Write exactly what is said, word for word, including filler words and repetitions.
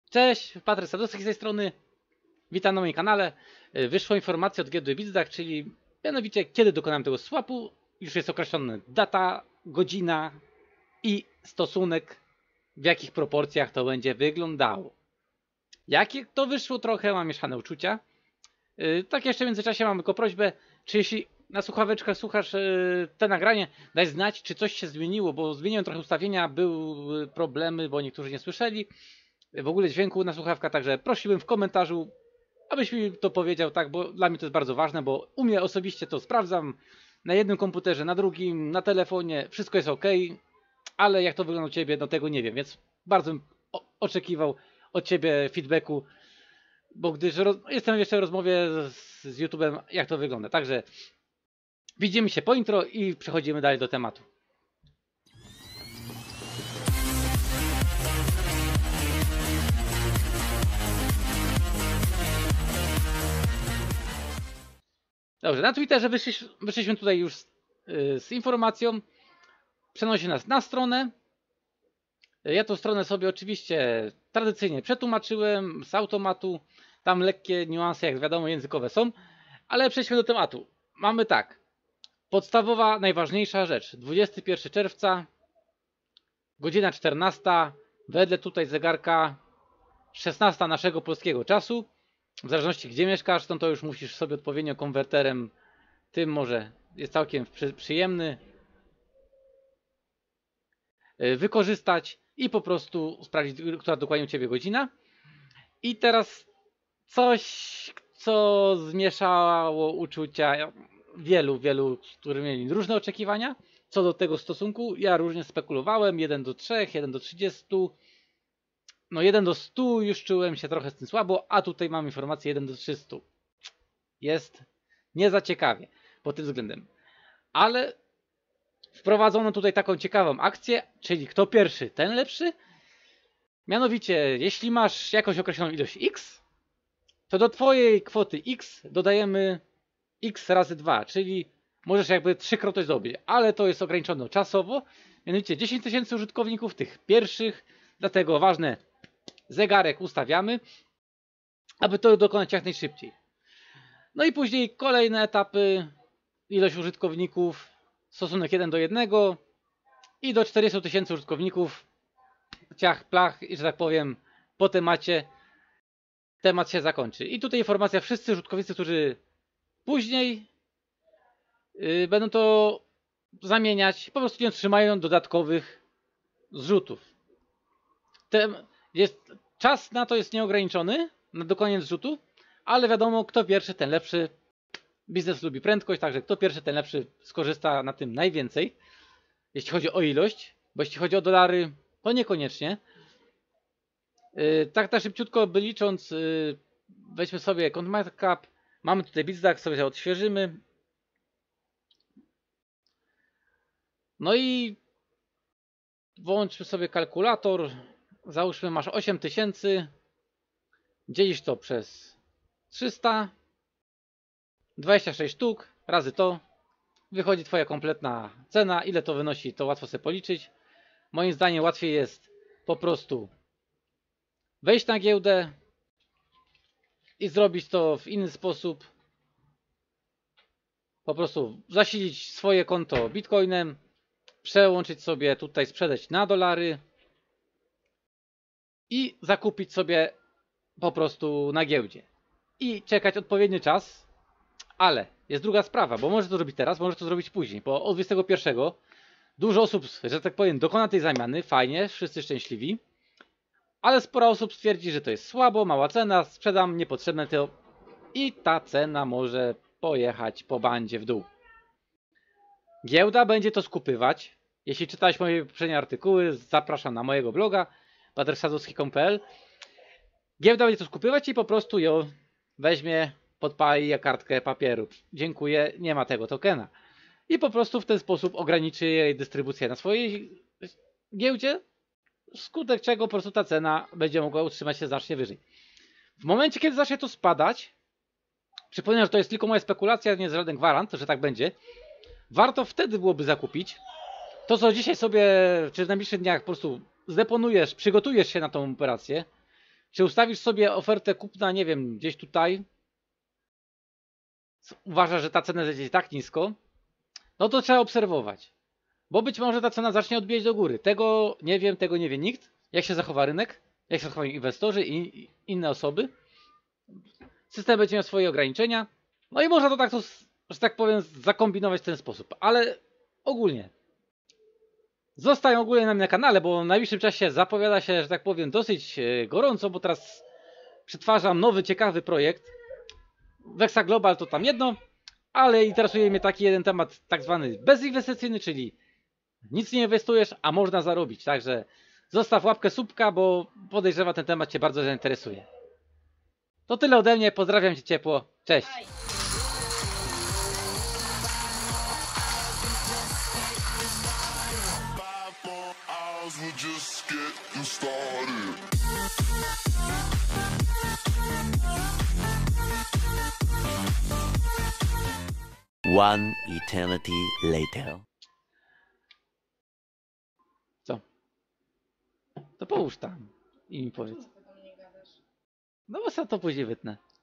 Cześć, Patryk Sadowski z tej strony. Witam na moim kanale. Wyszła informacja od giełdy BitStack, czyli mianowicie kiedy dokonałem tego swapu. Już jest określona data, godzina i stosunek, w jakich proporcjach to będzie wyglądało. Jakie to wyszło, trochę mam mieszane uczucia. Tak jeszcze w międzyczasie mam tylko prośbę, czy jeśli na słuchaweczkach słuchasz te nagranie, daj znać, czy coś się zmieniło, bo zmieniłem trochę ustawienia, były problemy, bo niektórzy nie słyszeli w ogóle dźwięku na słuchawkach, także prosiłbym w komentarzu, abyś mi to powiedział, tak, bo dla mnie to jest bardzo ważne, bo u mnie osobiście to sprawdzam na jednym komputerze, na drugim, na telefonie, wszystko jest ok, ale jak to wygląda u Ciebie, no tego nie wiem, więc bardzo bym oczekiwał od Ciebie feedbacku, bo gdyż jestem jeszcze w rozmowie z, z YouTube'em, jak to wygląda, także widzimy się po intro i przechodzimy dalej do tematu. Dobrze, na Twitterze wyszliśmy, wyszliśmy tutaj już z, yy, z informacją. Przenosi nas na stronę. Ja tą stronę sobie oczywiście tradycyjnie przetłumaczyłem z automatu. Tam lekkie niuanse, jak wiadomo, językowe są. Ale przejdźmy do tematu. Mamy tak. Podstawowa, najważniejsza rzecz. dwudziestego pierwszego czerwca, godzina czternasta. Wedle tutaj zegarka szesnasta naszego polskiego czasu. W zależności gdzie mieszkasz, no to już musisz sobie odpowiednio konwerterem tym może jest całkiem przyjemny wykorzystać i po prostu sprawdzić, która dokładnie u Ciebie godzina. I teraz coś, co zmieszało uczucia wielu, wielu, którzy mieli różne oczekiwania co do tego stosunku. Ja różnie spekulowałem, jeden do trzech, jeden do trzydziestu. No jeden do stu już czułem się trochę z tym słabo, a tutaj mam informację jeden do trzystu. Jest nie za ciekawie pod tym względem. Ale wprowadzono tutaj taką ciekawą akcję, czyli kto pierwszy, ten lepszy. Mianowicie, jeśli masz jakąś określoną ilość X, to do Twojej kwoty X dodajemy X razy dwa, czyli możesz jakby trzykrotność zrobić, ale to jest ograniczone czasowo. Mianowicie dziesięć tysięcy użytkowników, tych pierwszych, dlatego ważne, zegarek ustawiamy, aby to dokonać jak najszybciej. No i później kolejne etapy, ilość użytkowników, stosunek jeden do jednego i do czterdziestu tysięcy użytkowników, ciach, plach i że tak powiem po temacie temat się zakończy. I tutaj informacja, wszyscy użytkownicy, którzy później yy, będą to zamieniać, po prostu nie otrzymają dodatkowych zrzutów. Tem, jest, czas na to jest nieograniczony, na dokonanie zrzutu, ale wiadomo, kto pierwszy, ten lepszy. Biznes lubi prędkość, także kto pierwszy, ten lepszy skorzysta na tym najwięcej, jeśli chodzi o ilość, bo jeśli chodzi o dolary, to niekoniecznie. Yy, tak na szybciutko by licząc, yy, weźmy sobie CoinMarketCap, mamy tutaj BitStack, sobie odświeżymy. No i włączmy sobie kalkulator, załóżmy masz osiem tysięcy, dzielisz to przez trzysta, dwadzieścia sześć sztuk razy to, wychodzi Twoja kompletna cena. Ile to wynosi, to łatwo sobie policzyć. Moim zdaniem łatwiej jest po prostu wejść na giełdę i zrobić to w inny sposób. Po prostu zasilić swoje konto bitcoinem, przełączyć sobie tutaj, sprzedać na dolary i zakupić sobie po prostu na giełdzie. I czekać odpowiedni czas. Ale jest druga sprawa, bo może to zrobić teraz, może to zrobić później, bo od dwudziestego pierwszego dużo osób, że tak powiem, dokona tej zamiany, fajnie, wszyscy szczęśliwi, ale sporo osób stwierdzi, że to jest słabo, mała cena, sprzedam, niepotrzebne to i ta cena może pojechać po bandzie w dół. Giełda będzie to skupywać. Jeśli czytałeś moje poprzednie artykuły, zapraszam na mojego bloga patryk sadowski kropka com kropka p l. Giełda będzie to skupywać i po prostu ją weźmie, podpali jak kartkę papieru. Dziękuję, nie ma tego tokena. I po prostu w ten sposób ograniczy jej dystrybucję na swojej giełdzie, wskutek czego po prostu ta cena będzie mogła utrzymać się znacznie wyżej. W momencie, kiedy zacznie to spadać, przypominam, że to jest tylko moja spekulacja, nie jest żaden gwarant, że tak będzie, warto wtedy byłoby zakupić to, co dzisiaj sobie, czy w najbliższych dniach po prostu zdeponujesz, przygotujesz się na tą operację, Czy ustawisz sobie ofertę kupna, nie wiem, gdzieś tutaj, uważasz, że ta cena zejdzie tak nisko, no to trzeba obserwować. Bo być może ta cena zacznie odbijać do góry. Tego nie wiem, tego nie wie nikt. Jak się zachowa rynek, jak się zachowają inwestorzy i inne osoby. System będzie miał swoje ograniczenia. No i można to tak, to, że tak powiem, zakombinować w ten sposób. Ale ogólnie zostań ogólnie na kanale, bo w najbliższym czasie zapowiada się, że tak powiem, dosyć gorąco, bo teraz przetwarzam nowy, ciekawy projekt. Wexa Global to tam jedno, ale interesuje mnie taki jeden temat, tak zwany bezinwestycyjny, czyli nic nie inwestujesz, a można zarobić. Także zostaw łapkę subka, bo podejrzewam, ten temat Cię bardzo zainteresuje. To tyle ode mnie, pozdrawiam Cię ciepło, cześć! We're just getting started. One eternity later. Co? To połóż tam i mi powiedz. No bo sobie to później wytnę.